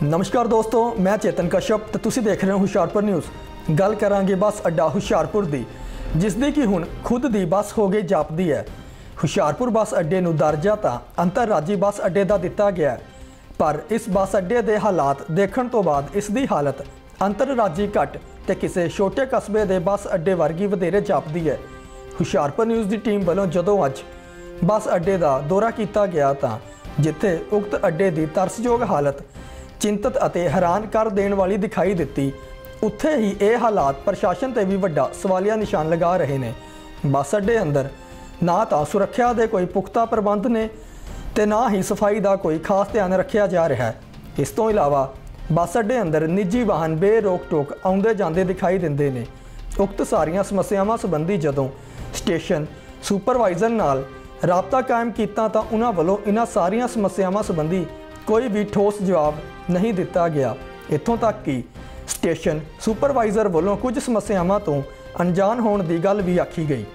नमस्कार दोस्तों, मैं चेतन कश्यप तो तुसीं देख रहे हो हुशियारपुर न्यूज़। गल करांगे बस अड्डा हुशियारपुर दी, जिसदी कि हुण खुद दी बस हो गई जापदी है। हुशियारपुर बस अड्डे नूं दर्जा तां अंतरराजी बस अड्डे दा दिता गया है, पर इस बस अड्डे दे हालात देखण तो बाद इसदी हालत अंतरराजी घट ते किसी छोटे कस्बे दे बस अड्डे वर्गी वधेरे जापदी है। हुशियारपुर न्यूज़ की टीम वालों जदों अज बस अड्डे का दौरा किया गया तां जिथे उक्त अड्डे की तरसयोग हालत चिंतित अते हैरान कर देने वाली दिखाई दी, उत्थे ही ये हालात प्रशासन ते भी वड्डा सवालिया निशान लगा रहे ने। बस अड्डे अंदर ना तो सुरक्षा के कोई पुख्ता प्रबंध ने ते ना ही सफाई का कोई खास ध्यान रखा जा रहा है। इस तो इलावा बस अड्डे अंदर निजी वाहन बेरोक टोक आउंदे जांदे दिखाई दिंदे ने। उक्त सारियां समस्यावां संबंधी जदों स्टेशन सुपरवाइजर नाल राबता कायम किया तो उन्होंने वालों इन्हां सारियां समस्यावां संबंधी कोई भी ठोस जवाब नहीं दिता गया। इत्थों तक कि स्टेशन सुपरवाइजर वालों कुछ समस्यावां तो अनजान होने की गल भी आखी गई।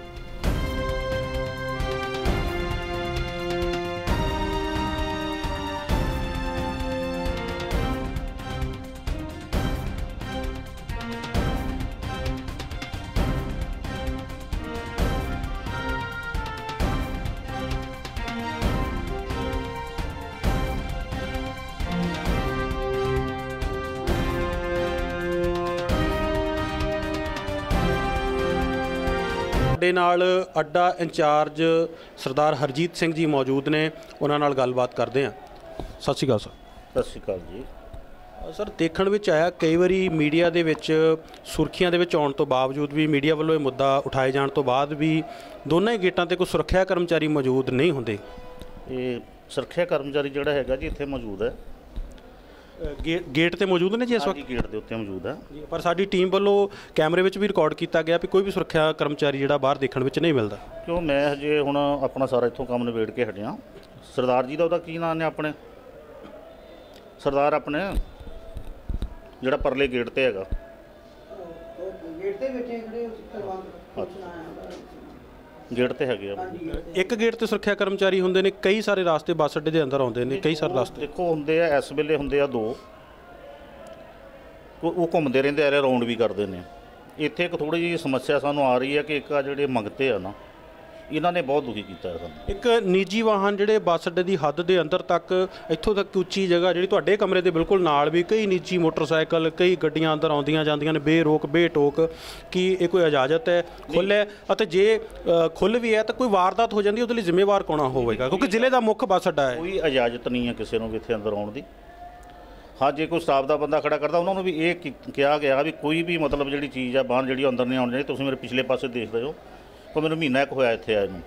ਸਾਡੇ ਨਾਲ ਅੱਡਾ ਇੰਚਾਰਜ ਸਰਦਾਰ ਹਰਜੀਤ ਸਿੰਘ ਜੀ ਮੌਜੂਦ ਨੇ, ਉਹਨਾਂ ਨਾਲ ਗੱਲਬਾਤ ਕਰਦੇ ਹਾਂ। ਸਤਿ ਸ਼੍ਰੀ ਅਕਾਲ ਸਰ। ਸਤਿ ਸ਼੍ਰੀ ਅਕਾਲ ਜੀ। ਸਰ, ਦੇਖਣ ਵਿੱਚ ਆਇਆ ਕਈ ਵਾਰੀ ਮੀਡੀਆ ਦੇ ਵਿੱਚ ਸੁਰਖੀਆਂ ਦੇ ਵਿੱਚ ਆਉਣ ਤੋਂ ਬਾਵਜੂਦ ਵੀ ਮੀਡੀਆ ਵੱਲੋਂ ਇਹ ਮੁੱਦਾ ਉਠਾਏ ਜਾਣ ਤੋਂ ਬਾਅਦ ਵੀ ਦੋਨਾਂ ਹੀ ਗੇਟਾਂ ਤੇ ਕੋਈ ਸੁਰੱਖਿਆ ਕਰਮਚਾਰੀ ਮੌਜੂਦ ਨਹੀਂ ਹੁੰਦੇ। ਇਹ ਸੁਰੱਖਿਆ ਕਰਮਚਾਰੀ ਜਿਹੜਾ ਹੈਗਾ ਜੀ ਇੱਥੇ ਮੌਜੂਦ ਹੈ, गेट ਤੇ ਮੌਜੂਦ ਨੇ ਜੀ ਇਸ ਵਕਤ? ਗੇਟ ਦੇ ਉੱਤੇ ਮੌਜੂਦ ਹੈ, ਪਰ ਸਾਡੀ ਟੀਮ ਵੱਲੋਂ ਕੈਮਰੇ ਵਿੱਚ ਵੀ ਰਿਕਾਰਡ ਕੀਤਾ ਗਿਆ ਵੀ ਕੋਈ ਵੀ ਸੁਰੱਖਿਆ ਕਰਮਚਾਰੀ ਜਿਹੜਾ ਬਾਹਰ ਦੇਖਣ ਵਿੱਚ ਨਹੀਂ ਮਿਲਦਾ। ਕਿਉਂ ਮੈਂ ਹਜੇ ਹੁਣ ਆਪਣਾ ਸਾਰਾ ਇੱਥੋਂ ਕੰਮ ਨਿਬੇੜ ਕੇ ਹਟਿਆ। ਸਰਦਾਰ ਜੀ ਦਾ ਉਹਦਾ ਕੀ ਨਾਂ ਨੇ ਆਪਣੇ ਸਰਦਾਰ ਆਪਣੇ ਜਿਹੜਾ ਪਰਲੇ ਗੇਟ ਤੇ ਹੈਗਾ ਗੇਟ ਤੇ ਬੈਠੇ ਗੇਟ ਤੇ ਹੈਗੇ ਆ। ਇੱਕ ਗੇਟ ਤੇ ਸੁਰੱਖਿਆ ਕਰਮਚਾਰੀ ਹੁੰਦੇ ਨੇ, ਕਈ ਸਾਰੇ ਰਾਸਤੇ ਬੱਸ ਅੱਡੇ ਦੇ ਅੰਦਰ ਆਉਂਦੇ ਨੇ, ਕਈ ਸਾਰੇ ਰਾਸਤੇ ਦੇਖੋ ਹੁੰਦੇ ਆ। ਇਸ ਵੇਲੇ ਹੁੰਦੇ ਆ ਦੋ, ਉਹ ਘੁੰਮਦੇ ਰਹਿੰਦੇ ਆ, ਰਾਊਂਡ ਵੀ ਕਰਦੇ ਨੇ। ਇੱਥੇ ਇੱਕ ਥੋੜ੍ਹੀ ਜਿਹੀ ਸਮੱਸਿਆ ਸਾਨੂੰ ਆ ਰਹੀ ਹੈ ਕਿ ਇੱਕ ਆ ਜਿਹੜੇ ਮੰਗਤੇ ਆ ਨਾ, ਇਹਨਾਂ ਨੇ ਬਹੁਤ ਦੁਖੀ ਕੀਤਾ ਸਾਨੂੰ। ਇੱਕ ਨਿੱਜੀ ਵਾਹਨ ਜਿਹੜੇ ਬੱਸ ਅੱਡੇ ਦੀ ਹੱਦ ਦੇ ਅੰਦਰ ਤੱਕ, ਇੱਥੋਂ ਤੱਕ ਉੱਚੀ ਜਗ੍ਹਾ ਜਿਹੜੀ ਤੁਹਾਡੇ ਕਮਰੇ ਦੇ ਬਿਲਕੁਲ ਨਾਲ ਵੀ ਕਈ ਨਿੱਜੀ ਮੋਟਰਸਾਈਕਲ, ਕਈ ਗੱਡੀਆਂ ਅੰਦਰ ਆਉਂਦੀਆਂ ਜਾਂਦੀਆਂ ਨੇ ਬੇਰੋਕ ਬੇਟੋਕ। ਕੀ ਇਹ ਕੋਈ ਇਜਾਜ਼ਤ ਹੈ? ਖੁੱਲ੍ਹ ਹੈ? ਅਤੇ ਜੇ ਖੁੱਲ੍ਹ ਵੀ ਹੈ ਤਾਂ ਕੋਈ ਵਾਰਦਾਤ ਹੋ ਜਾਂਦੀ ਉਹਦੇ ਲਈ ਜ਼ਿੰਮੇਵਾਰ ਕੌਣ ਹੋਵੇਗਾ? ਕਿਉਂਕਿ ਜ਼ਿਲ੍ਹੇ ਦਾ ਮੁੱਖ ਬੱਸ ਅੱਡਾ ਹੈ। ਕੋਈ ਇਜਾਜ਼ਤ ਨਹੀਂ ਹੈ ਕਿਸੇ ਨੂੰ ਵੀ ਇੱਥੇ ਅੰਦਰ ਆਉਣ ਦੀ। ਹਾਂ, ਜੇ ਕੋਈ ਸਟਾਫ ਦਾ ਬੰਦਾ ਖੜਾ ਕਰਦਾ ਉਹਨਾਂ ਨੂੰ ਵੀ ਇਹ ਕਿਹਾ ਗਿਆ ਵੀ ਕੋਈ ਵੀ ਮਤਲਬ ਜਿਹੜੀ ਚੀਜ਼ ਆ ਬਾਹਰ ਜਿਹੜੀ ਅੰਦਰ ਨਹੀਂ ਆਉਣੀ ਚਾਹੀਦੀ। ਤੁਸੀਂ ਮੇਰੇ ਪਿਛਲੇ ਪਾਸੇ ਦੇਖਦੇ ਹੋ, ਕੋਈ ਮੈਨੂੰ ਮਹੀਨਾ ਇੱਕ ਹੋਇਆ ਇੱਥੇ ਆਏ ਨੂੰ।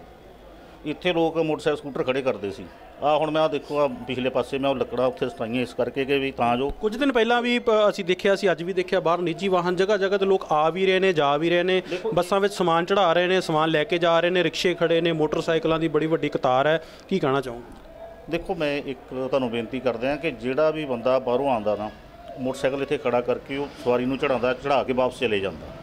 ਇੱਥੇ ਲੋਕ ਮੋਟਰਸਾਈਕਲ ਸਕੂਟਰ ਖੜੇ ਕਰਦੇ ਸੀ। ਹੁਣ ਮੈਂ ਦੇਖੋ ਆ ਪਿਛਲੇ ਪਾਸੇ ਮੈਂ ਉਹ ਲੱਕੜਾਂ ਉੱਥੇ ਸਟਾਈਆਂ ਇਸ ਕਰਕੇ ਕਿ ਵੀ ਤਾਂ ਜੋ ਕੁਝ ਦਿਨ ਪਹਿਲਾਂ ਵੀ ਅਸੀਂ ਦੇਖਿਆ ਸੀ, ਅੱਜ ਵੀ ਦੇਖਿਆ, ਬਾਹਰ ਨਿੱਜੀ ਵਾਹਨ ਜਗ੍ਹਾ ਜਗ੍ਹਾ ਤੇ ਲੋਕ ਆ ਵੀ ਰਹੇ ਨੇ, ਜਾ ਵੀ ਰਹੇ ਨੇ, ਬੱਸਾਂ ਵਿੱਚ ਸਮਾਨ ਚੜ੍ਹਾ ਰਹੇ ਨੇ, ਸਮਾਨ ਲੈ ਕੇ ਜਾ ਰਹੇ ਨੇ, ਰਿਕਸ਼ੇ ਖੜੇ ਨੇ, ਮੋਟਰਸਾਈਕਲਾਂ ਦੀ ਬੜੀ ਵੱਡੀ ਕਤਾਰ ਹੈ। ਕੀ ਕਹਿਣਾ ਚਾਹੋਗੇ? ਦੇਖੋ, ਮੈਂ ਇੱਕ ਤੁਹਾਨੂੰ ਬੇਨਤੀ ਕਰਦੇ ਹਾਂ ਕਿ ਜਿਹੜਾ ਵੀ ਬੰਦਾ ਬਾਹਰੋਂ ਆਉਂਦਾ ਨਾ, ਮੋਟਰਸਾਈਕਲ ਇੱਥੇ ਖੜਾ ਕਰਕੇ ਉਹ ਸਵਾਰੀ ਨੂੰ ਚੜ੍ਹਾ ਕੇ ਵਾਪਸ ਚਲੇ ਜਾਂਦਾ।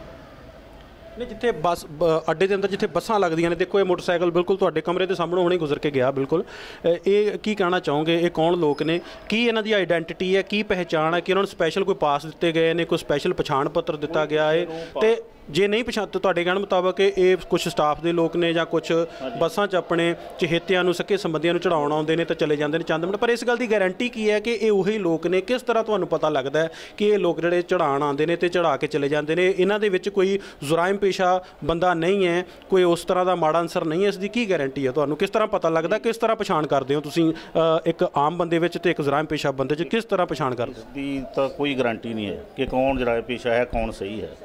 ਨਹੀਂ, ਜਿੱਥੇ ਬੱਸ ਅੱਡੇ ਦੇ ਅੰਦਰ ਜਿੱਥੇ ਬੱਸਾਂ ਲੱਗਦੀਆਂ ਨੇ, ਦੇਖੋ ਇਹ ਮੋਟਰਸਾਈਕਲ ਬਿਲਕੁਲ ਤੁਹਾਡੇ ਕਮਰੇ ਦੇ ਸਾਹਮਣੇ ਹੁਣੇ ਗੁਜ਼ਰ ਕੇ ਗਿਆ ਬਿਲਕੁਲ। ਇਹ ਕੀ ਕਹਿਣਾ ਚਾਹੋਗੇ? ਇਹ ਕੌਣ ਲੋਕ ਨੇ? ਕੀ ਇਹਨਾਂ ਦੀ ਆਈਡੈਂਟੀਟੀ ਹੈ? ਕੀ ਪਹਿਚਾਣ ਹੈ? ਕਿ ਇਹਨਾਂ ਨੂੰ ਸਪੈਸ਼ਲ ਕੋਈ ਪਾਸ ਦਿੱਤੇ ਗਏ ਨੇ, ਕੋਈ ਸਪੈਸ਼ਲ ਪਛਾਣ ਪੱਤਰ ਦਿੱਤਾ ਗਿਆ ਹੈ? ਤੇ ਜੇ ਨਹੀਂ ਪਛਾਣ, ਤੁਹਾਡੇ ਕਹਿਣ ਮੁਤਾਬਕ ਇਹ ਕੁਝ ਸਟਾਫ ਦੇ ਲੋਕ ਨੇ ਜਾਂ ਕੁਝ ਬੱਸਾਂ 'ਚ ਆਪਣੇ ਚਹੇਤਿਆਂ ਨੂੰ, ਸਕੇ ਸੰਬੰਧੀਆਂ ਨੂੰ ਚੜ੍ਹਾਉਣ ਆਉਂਦੇ ਨੇ ਤੇ ਚਲੇ ਜਾਂਦੇ ਨੇ ਚੰਦ ਮਿੰਟ। ਪਰ ਇਸ ਗੱਲ ਦੀ ਗਾਰੰਟੀ ਕੀ ਹੈ ਕਿ ਇਹ ਉਹੀ ਲੋਕ ਨੇ? ਕਿਸ ਤਰ੍ਹਾਂ ਤੁਹਾਨੂੰ ਪਤਾ ਲੱਗਦਾ ਹੈ ਕਿ ਇਹ ਲੋਕ ਜਿਹੜੇ ਚੜ੍ਹਾਉਣ ਆਉਂਦੇ ਨੇ ਤੇ ਚੜ੍ਹਾ ਕੇ ਚਲੇ ਜਾਂਦੇ ਨੇ? ਇਹਨਾਂ ਦੇ ਵਿੱਚ ਕੋਈ ਜੁਰਾਇਮ ਪੇਸ਼ਾ ਬੰਦਾ ਨਹੀਂ ਹੈ, ਕੋਈ ਉਸ ਤਰ੍ਹਾਂ ਦਾ ਮਾੜਾ ਅਨਸਰ ਨਹੀਂ ਹੈ? ਇਸ ਦੀ ਕੀ ਗਾਰੰਟੀ ਹੈ? ਤੁਹਾਨੂੰ ਕਿਸ ਤਰ੍ਹਾਂ ਪਤਾ ਲੱਗਦਾ? ਕਿਸ ਤਰ੍ਹਾਂ ਪਛਾਣ ਕਰਦੇ ਹੋ ਤੁਸੀਂ ਇੱਕ ਆਮ ਬੰਦੇ ਵਿੱਚ ਤੇ ਇੱਕ ਜੁਰਾਇਮ ਪੇਸ਼ਾ ਬੰਦੇ 'ਚ ਕਿਸ ਤਰ੍ਹਾਂ ਪਛਾਣ ਕਰਦੇ ਹੋ? ਇਸ ਦੀ ਤਾਂ ਕੋਈ ਗਾਰੰਟੀ ਨਹੀਂ ਹੈ ਕਿ ਕੌਣ ਜੁਰਾਇਮ ਪੇਸ਼ਾ ਹੈ, ਕੌਣ ਸਹੀ ਹੈ।